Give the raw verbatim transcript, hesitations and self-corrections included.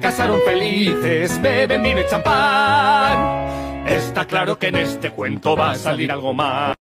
casaron felices, beben vino y champán. Está claro que en este cuento va a salir algo más.